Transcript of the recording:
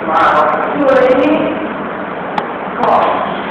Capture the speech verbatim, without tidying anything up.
มาอยู่ในนี้ก็